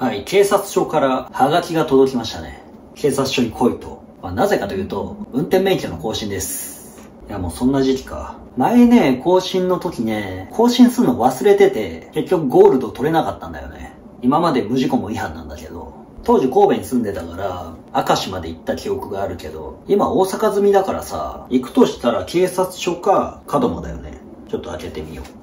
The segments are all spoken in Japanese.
はい、警察署からハガキが届きましたね。警察署に来いと。なぜかというと、運転免許の更新です。いや、もうそんな時期か。前ね、更新の時ね、更新するの忘れてて、結局ゴールド取れなかったんだよね。今まで無事故も違反なんだけど、当時神戸に住んでたから、明石まで行った記憶があるけど、今大阪済みだからさ、行くとしたら警察署か門真だよね。ちょっと開けてみよ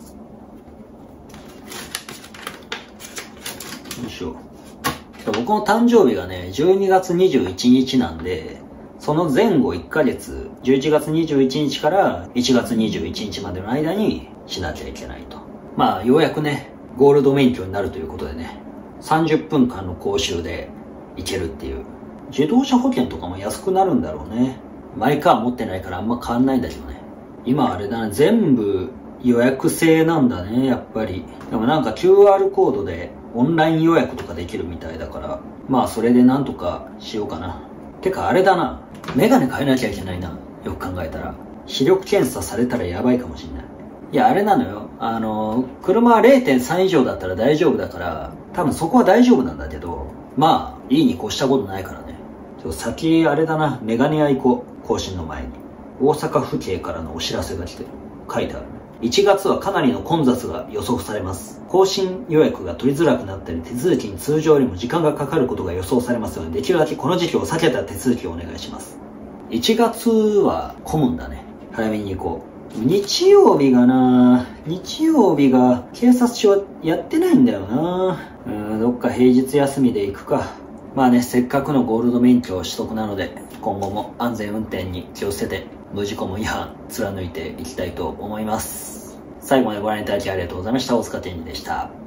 う。よいしょ。僕の誕生日がね、12月21日なんで、その前後1ヶ月、11月21日から1月21日までの間にしなきゃいけないと。まあ、ようやくね、ゴールド免許になるということでね、30分間の講習で行けるっていう。自動車保険とかも安くなるんだろうね。マイカー持ってないからあんま変わんないんだけどね。今あれだね、全部予約制なんだね、やっぱり。でもなんか QR コードでオンライン予約とかできるみたいだから、まあそれでなんとかしようかな。てかあれだな、メガネ変えなきゃいけないな。よく考えたら。視力検査されたらやばいかもしんない。いや、あれなのよ。車は 0.3 以上だったら大丈夫だから、多分そこは大丈夫なんだけど、まあ、いいに越したことないからね。先、あれだな、メガネ屋行こう。更新の前に。大阪府警からのお知らせが来てる。書いてある。1月はかなりの混雑が予想されます。更新予約が取りづらくなったり、手続きに通常よりも時間がかかることが予想されますので、できるだけこの時期を避けた手続きをお願いします。1月は混むんだね。早めに行こう。日曜日が警察署やってないんだよな。どっか平日休みで行くか。まあね、せっかくのゴールド免許取得なので、今後も安全運転に気をつけて、無事故も違反貫いていきたいと思います。最後までご覧いただきありがとうございました。大塚健二でした。